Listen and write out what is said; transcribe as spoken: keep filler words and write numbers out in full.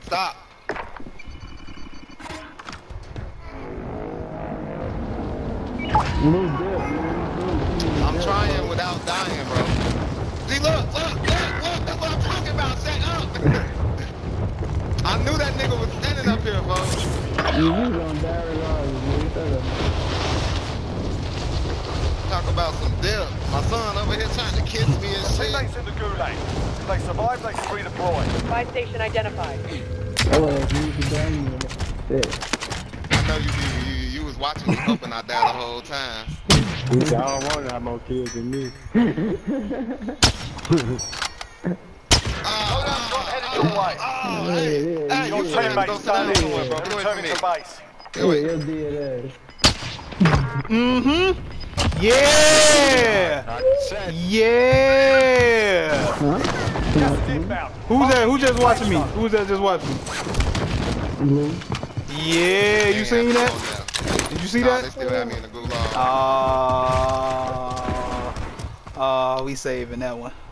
Stop. I'm trying without dying, bro. See, look, look, look, look. That's what I'm talking about. Set up. I knew that nigga was standing up here, bro. You gonna die regardless, Talk about some dip. My son over here trying to kiss me and shit. Teammates in the gulag. If they survive, they can redeploy. Spy station identified. Oh, you can die me. I know you, you, you, you was watching me hoping I died the whole time. I don't want to have more kids than me. Hold on, got headed your way. Oh, hey, hey, Your you trying to go teammates sit down stay somewhere, in. bro. You're Get away from returning me. to base. Get away. You're dead ass. Mm-hmm. Yeah. Yeah. Huh? Gas inbound. Who's that? Who just watching me? Who's that just watching me? Yeah, you seen that? Did you see Nah, that? they still have me in the gulag. Ah, uh, uh, we saving that one.